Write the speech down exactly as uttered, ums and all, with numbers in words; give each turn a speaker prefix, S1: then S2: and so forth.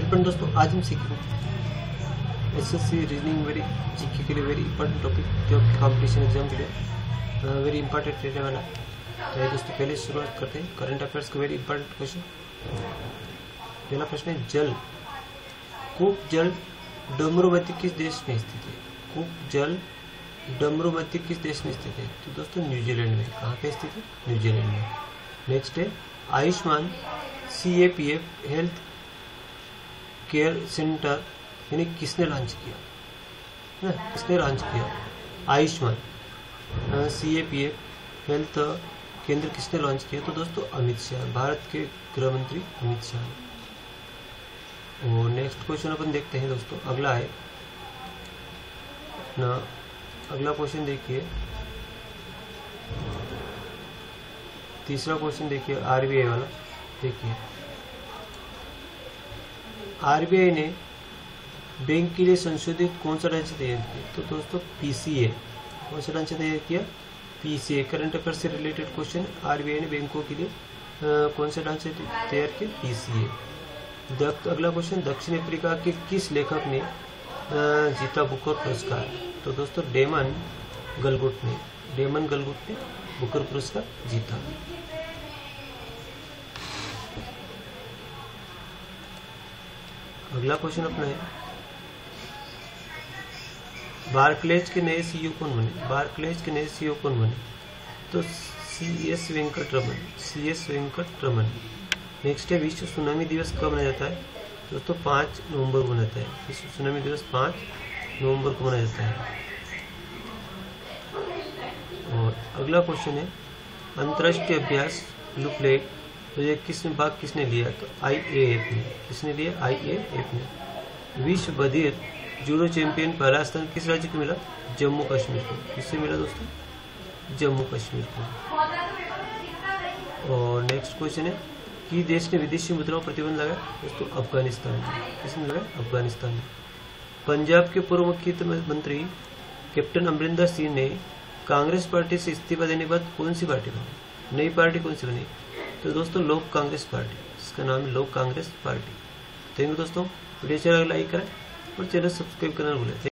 S1: Student दोस्तों, आज हम सीखेंगे एसएससी रीजनिंग वेरी जीके के लिए वेरी इंपॉर्टेंट टॉपिक जो आपके कॉम्पिटिशन एग्जाम के लिए वेरी इंपॉर्टेंट रहने वाला है। तो दोस्तों पहले शुरुआत करते हैं करंट अफेयर्स का वेरी इंपॉर्टेंट क्वेश्चन। पहला प्रश्न है, जल कूप जल डमरूवती किस देश में स्थित है? कूप जल डमरूवती किस देश में स्थित है? तो दोस्तों न्यूजीलैंड में। कहाँ पे स्थित है? न्यूजीलैंड में। नेक्स्ट है, Ayushman C A P F health care centre यानी किसने लॉन्च किया ना? किसने लॉन्च किया? Ayushman C A P F health केंद्र किसने लॉन्च किया? तो दोस्तों अमित शाह, भारत के गृह मंत्री अमित शाह। और नेक्स्ट क्वेश्चन अपन देखते हैं दोस्तों। अगला है ना, अगला क्वेश्चन देखिए, तीसरा क्वेश्चन देखिए आरबीआई वाला। देखिए आरबीआई ने बैंक के लिए संशोधित कौन सा ढांचा तैयार किया? तो दोस्तों पीसीए। कौन सा ढांचा तैयार किया? पीसीए। करंट अफेयर से रिलेटेड क्वेश्चन। आरबीआई ने बैंकों के लिए आ, कौन सा ढांचा तैयार किया? पीसीए। अगला क्वेश्चन, दक्षिण अफ्रीका के किस लेखक ने आ, जीता बुकर पुरस्कार? तो दोस्तों डेमन गलगुट ने डेमन गलगुट ने बुकर पुरस्कार जीता। अगला क्वेश्चन अपना है, बार्कलेज के नए सीईओ कौन बने? बार्कलेज के नए सीईओ कौन बने? तो C S Venkat Raman C S Venkat Raman. Next है, विश्व सुनामी दिवस कब मनाया जाता है? दोस्तों पाँच नवंबर को मनाता है। विश्व सुनामी दिवस पाँच नवंबर को मनाया जाता है। और अगला क्वेश्चन है, अंतर्राष्ट्रीय अभ्यास लुपलेट तो ये किसने भाग किसने लिया? तो आई ए एफ ने। किसने लिया? आई ए एफ ने। विश्व बधिर जूडो चैंपियन पहला स्थान किस राज्य को मिला? जम्मू कश्मीर को। किससे मिला दोस्तों? जम्मू कश्मीर को। और नेक्स्ट क्वेश्चन है, कि देश ने विदेशी मुद्राओं पर प्रतिबंध लगाया? दोस्तों अफगानिस्तान ने। किसने लगाया? अफगानिस्तान ने। पंजाब के पूर्व मुख्यमंत्री कैप्टन अमरिंदर सिंह ने कांग्रेस पार्टी से इस्तीफा देने के बाद कौन सी पार्टी बनी? नई पार्टी कौन सी बनी? तो दोस्तों लोक कांग्रेस पार्टी। इसका नाम है लोक कांग्रेस पार्टी। थैंक यू दोस्तों, वीडियो अच्छा लगा लाइक करें और चैनल सब्सक्राइब करना भूलें।